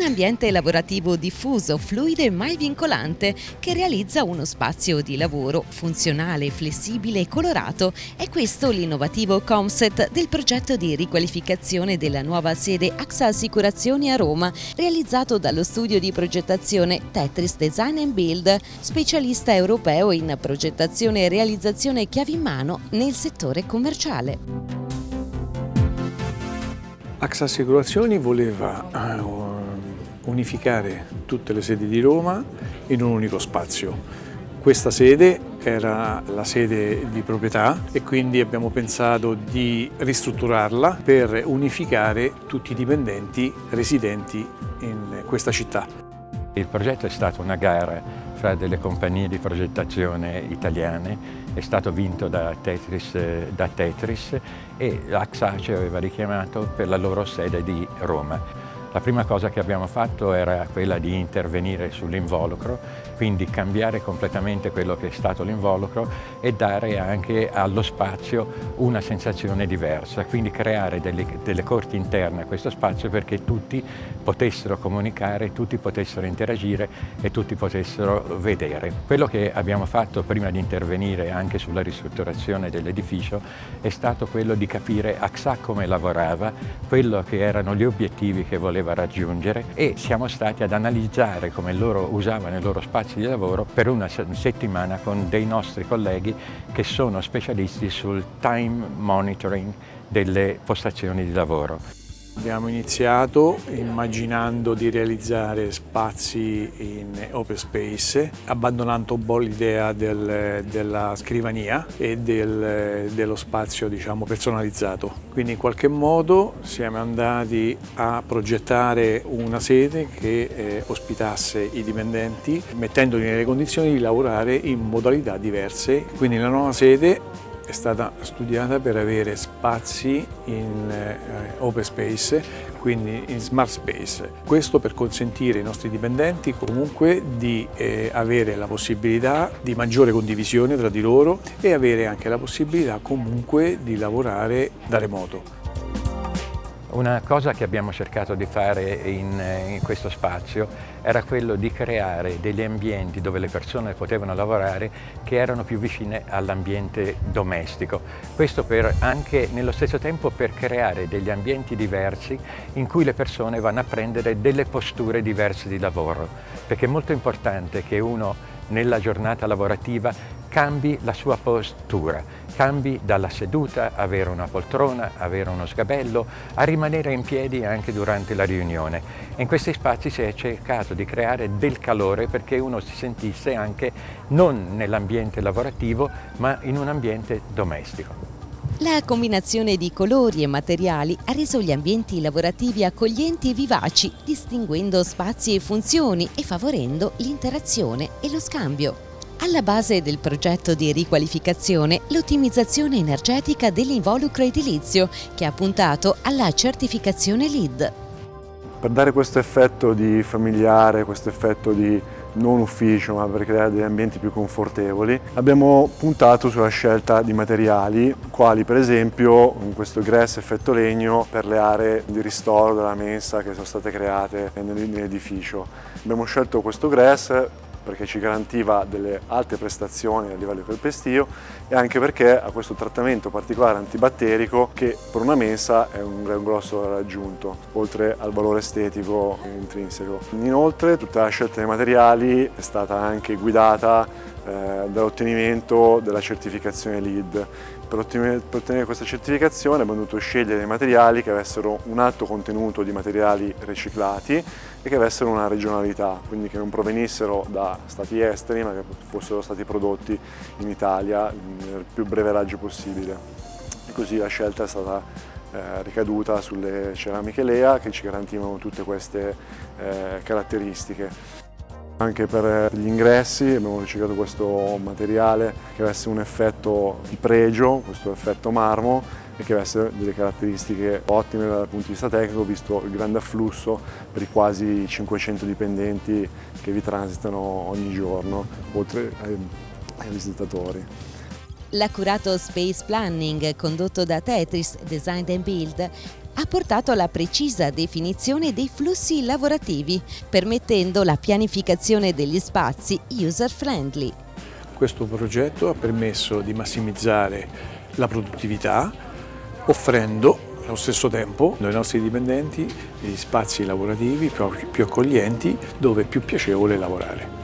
ambiente lavorativo diffuso, fluido e mai vincolante che realizza uno spazio di lavoro funzionale, flessibile e colorato. È questo l'innovativo concept del progetto di riqualificazione della nuova sede AXA Assicurazioni a Roma, realizzato dallo studio di progettazione Tetris Design and Build, specialista europeo in progettazione e realizzazione chiavi in mano nel settore commerciale. AXA Assicurazioni voleva unificare tutte le sedi di Roma in un unico spazio. Questa sede era la sede di proprietà e quindi abbiamo pensato di ristrutturarla per unificare tutti i dipendenti residenti in questa città. Il progetto è stato una gara fra delle compagnie di progettazione italiane, è stato vinto da Tetris e AXA ci aveva richiamato per la loro sede di Roma. La prima cosa che abbiamo fatto era quella di intervenire sull'involucro, quindi cambiare completamente quello che è stato l'involucro e dare anche allo spazio una sensazione diversa, quindi creare delle corti interne a questo spazio perché tutti potessero comunicare, tutti potessero interagire e tutti potessero vedere. Quello che abbiamo fatto prima di intervenire anche sulla ristrutturazione dell'edificio è stato quello di capire AXA come lavorava, quello che erano gli obiettivi che voleva raggiungere e siamo stati ad analizzare come loro usavano i loro spazi di lavoro per una settimana con dei nostri colleghi che sono specialisti sul time monitoring delle postazioni di lavoro. Abbiamo iniziato immaginando di realizzare spazi in open space, abbandonando un po' l'idea della scrivania e dello spazio, diciamo, personalizzato. Quindi in qualche modo siamo andati a progettare una sede che ospitasse i dipendenti, mettendoli nelle condizioni di lavorare in modalità diverse. Quindi la nuova sede è stata studiata per avere spazi in open space, quindi in smart space. Questo per consentire ai nostri dipendenti comunque di avere la possibilità di maggiore condivisione tra di loro e avere anche la possibilità comunque di lavorare da remoto. Una cosa che abbiamo cercato di fare in questo spazio era quello di creare degli ambienti dove le persone potevano lavorare che erano più vicine all'ambiente domestico. Questo anche nello stesso tempo per creare degli ambienti diversi in cui le persone vanno a prendere delle posture diverse di lavoro, perché è molto importante che uno nella giornata lavorativa cambi la sua postura, cambi dalla seduta, avere una poltrona, avere uno sgabello, a rimanere in piedi anche durante la riunione. In questi spazi si è cercato di creare del calore perché uno si sentisse anche non nell'ambiente lavorativo ma in un ambiente domestico. La combinazione di colori e materiali ha reso gli ambienti lavorativi accoglienti e vivaci, distinguendo spazi e funzioni e favorendo l'interazione e lo scambio. Alla base del progetto di riqualificazione l'ottimizzazione energetica dell'involucro edilizio, che ha puntato alla certificazione LEED. Per dare questo effetto di familiare, questo effetto di non ufficio, ma per creare degli ambienti più confortevoli, abbiamo puntato sulla scelta di materiali, quali per esempio questo grass effetto legno per le aree di ristoro della mensa che sono state create nell'edificio. Abbiamo scelto questo grass perché ci garantiva delle alte prestazioni a livello calpestio e anche perché ha questo trattamento particolare antibatterico che per una mensa è un grosso valore aggiunto, oltre al valore estetico intrinseco. Inoltre tutta la scelta dei materiali è stata anche guidata dall'ottenimento della certificazione LEED. Per ottenere questa certificazione abbiamo dovuto scegliere dei materiali che avessero un alto contenuto di materiali riciclati e che avessero una regionalità, quindi che non provenissero da stati esteri ma che fossero stati prodotti in Italia nel più breve raggio possibile. E così la scelta è stata ricaduta sulle ceramiche Lea che ci garantivano tutte queste caratteristiche. Anche per gli ingressi abbiamo ricercato questo materiale che avesse un effetto di pregio, questo effetto marmo, e che avesse delle caratteristiche ottime dal punto di vista tecnico, visto il grande afflusso per i quasi 500 dipendenti che vi transitano ogni giorno, oltre ai visitatori. L'accurato space planning condotto da Tetris Design and Build ha portato alla precisa definizione dei flussi lavorativi, permettendo la pianificazione degli spazi user-friendly. Questo progetto ha permesso di massimizzare la produttività, offrendo allo stesso tempo ai nostri dipendenti degli spazi lavorativi più accoglienti dove è più piacevole lavorare.